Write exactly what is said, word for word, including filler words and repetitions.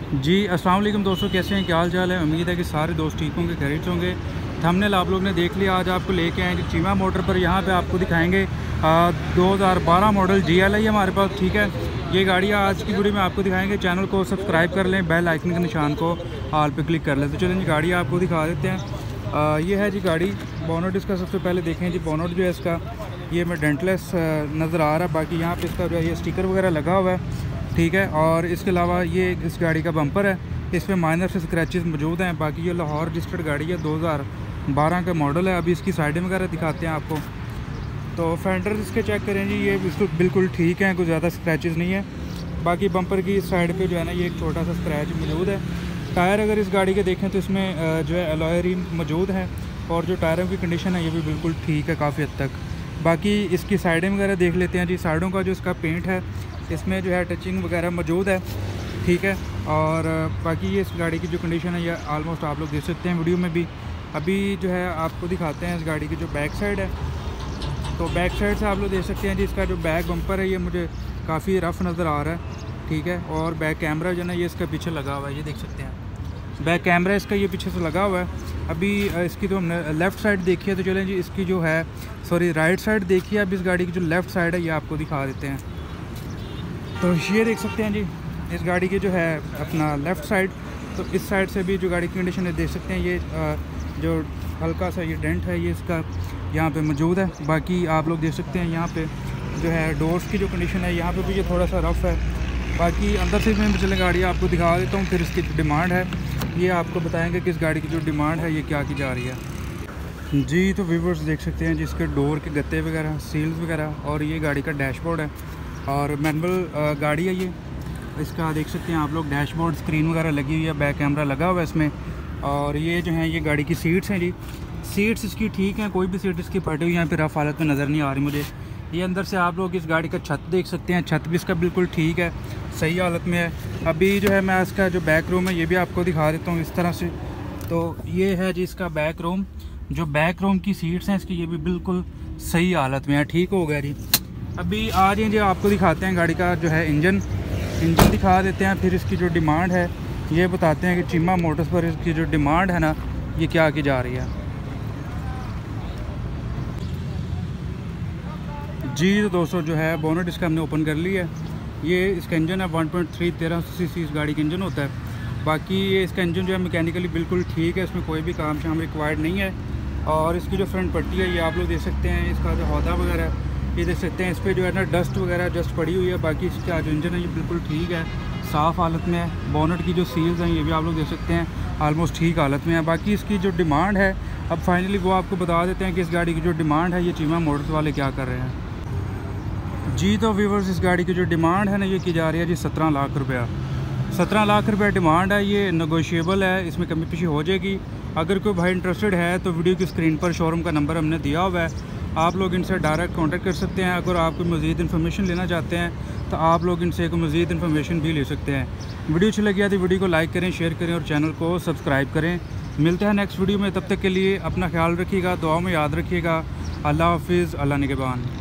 जी अस्सलाम वालेकुम दोस्तों, कैसे हैं, क्या हाल चाल है। उम्मीद है कि सारे दोस्त ठीक होंगे, खैरियत होंगे। थंबनेल आप लोग ने देख लिया। आज आपको लेके आए चीमा मोटर पर। यहाँ पे आपको दिखाएंगे दो हज़ार बारह मॉडल जी एल आई हमारे पास, ठीक है। ये गाड़ी आज की वीडियो में आपको दिखाएंगे। चैनल को सब्सक्राइब कर लें, बेल आइकन के निशान को ऑल पे क्लिक कर लें। तो चलें जी, गाड़ी आपको दिखा देते हैं। आ, ये है जी गाड़ी। बोनट इसका सबसे पहले देखें जी। बोनट जो है इसका ये में डेंटलेस नज़र आ रहा है। बाकी यहाँ पे इसका जो है ये स्टिकर वगैरह लगा हुआ है, ठीक है। और इसके अलावा ये इस गाड़ी का बम्पर है, इसमें माइनर से स्क्रैचेस मौजूद हैं। बाकी ये लाहौर रजिस्टर्ड गाड़ी है, दो हज़ार बारह का मॉडल है। अभी इसकी साइडें वगैरह दिखाते हैं आपको। तो फेंडर इसके चेक करें जी, ये बिल्कुल बिल्कुल ठीक है, कुछ ज़्यादा स्क्रैचेस नहीं है। बाकी बम्पर की साइड पे जो है ना ये एक छोटा सा स्क्रैच मौजूद है। टायर अगर इस गाड़ी के देखें तो इसमें जो है अलॉय रिम मौजूद है, और जो टायरों की कंडीशन है ये भी बिल्कुल ठीक है काफ़ी हद तक। बाकी इसकी साइडें वगैरह देख लेते हैं जी। साइडों का जो इसका पेंट है इसमें जो है टचिंग वगैरह मौजूद है, ठीक है। और बाकी ये इस गाड़ी की जो कंडीशन है ये आलमोस्ट आप लोग देख सकते हैं वीडियो में भी। अभी जो है आपको दिखाते हैं इस गाड़ी की जो बैक साइड है। तो बैक साइड से आप लोग देख सकते हैं जी, इसका जो बैक बम्पर है ये मुझे काफ़ी रफ़ नज़र आ रहा है, ठीक है। और बैक कैमरा जो है ना ये इसका पीछे लगा हुआ है, ये देख सकते हैं। बैक कैमरा इसका ये पीछे से लगा हुआ है। अभी इसकी तो हमने लेफ़्ट साइड देखी है, तो चलें जी इसकी जो है सॉरी राइट साइड देखिए। अब इस गाड़ी की जो लेफ़्ट साइड है ये आपको दिखा देते हैं। तो ये देख सकते हैं जी इस गाड़ी की जो है अपना लेफ़्ट साइड। तो इस साइड से भी जो गाड़ी की कंडीशन है देख सकते हैं। ये जो हल्का सा ये डेंट है ये इसका यहाँ पे मौजूद है। बाकी आप लोग देख सकते हैं यहाँ पे जो है डोर्स की जो कंडीशन है यहाँ पे भी ये थोड़ा सा रफ़ है। बाकी अंदर से मैं चले गाड़ी आपको दिखा देता हूँ। फिर इसकी जो डिमांड है ये आपको बताएँगे कि इस गाड़ी की जो डिमांड है ये क्या की जा रही है जी। तो व्यूअर्स देख सकते हैं जिसके डोर के गत्ते वगैरह, सील्स वगैरह, और ये गाड़ी का डैशबोर्ड है और मैनुअल गाड़ी है ये। इसका देख सकते हैं आप लोग डैशबोर्ड, स्क्रीन वगैरह लगी हुई है, बैक कैमरा लगा हुआ है इसमें। और ये जो है ये गाड़ी की सीट्स हैं जी। सीट्स इसकी ठीक हैं, कोई भी सीट इसकी फटी हुई यहाँ पे रफ़ हालत में नज़र नहीं आ रही मुझे। ये अंदर से आप लोग इस गाड़ी का छत देख सकते हैं, छत भी इसका बिल्कुल ठीक है, सही हालत में है। अभी जो है मैं इसका जो बैक रूम है ये भी आपको दिखा देता हूँ इस तरह से। तो ये है जी इसका बैक रूम। जो बैक रूम की सीट्स हैं इसकी ये भी बिल्कुल सही हालत में है, ठीक हो गया जी। अभी आ जाए जी आपको दिखाते हैं गाड़ी का जो है इंजन इंजन दिखा देते हैं। फिर इसकी जो डिमांड है ये बताते हैं कि चीमा मोटर्स पर इसकी जो डिमांड है ना ये क्या की जा रही है जी। तो दोस्तों जो है बोनट इसका हमने ओपन कर लिया है। ये इसका इंजन है वन पॉइंट थ्री तेरह सौ सी सी इस गाड़ी का इंजन होता है। बाकी ये इसका इंजन जो है मैकेनिकली बिल्कुल ठीक है, इसमें कोई भी काम शाम रिक्वायर्ड नहीं है। और इसकी जो फ्रंट पट्टी है ये आप लोग देख सकते हैं। इसका जो हौदा वगैरह ये देख सकते हैं, इस पर जो है ना डस्ट वगैरह जस्ट पड़ी हुई है। बाकी इसका जो इंजन है ये बिल्कुल ठीक है, साफ़ हालत में है। बोनट की जो सील्स हैं ये भी आप लोग देख सकते हैं आलमोस्ट ठीक हालत में है। बाकी इसकी जो डिमांड है अब फाइनली वो आपको बता देते हैं कि इस गाड़ी की जो डिमांड है ये चीमा मोटर्स वाले क्या कर रहे हैं जी। तो व्यूअर्स इस गाड़ी की जो डिमांड है ना ये की जा रही है जी सत्रह लाख रुपया। सत्रह लाख रुपया डिमांड है। ये नेगोशिएबल है, इसमें कमी पेशी हो जाएगी। अगर कोई भाई इंटरेस्टेड है तो वीडियो की स्क्रीन पर शोरूम का नंबर हमने दिया हुआ है, आप लोग इनसे डायरेक्ट कांटेक्ट कर सकते हैं। अगर आप कोई मज़ीद इन्फॉर्मेशन लेना चाहते हैं तो आप लोग इनसे कोई मज़ीद इन्फॉर्मेशन भी ले सकते हैं। वीडियो अच्छी लगी है तो वीडियो को लाइक करें, शेयर करें और चैनल को सब्सक्राइब करें। मिलते हैं नेक्स्ट वीडियो में, तब तक के लिए अपना ख्याल रखिएगा, दुआ में याद रखिएगा। अल्लाह हाफिज़, अल्लाह निगहबान।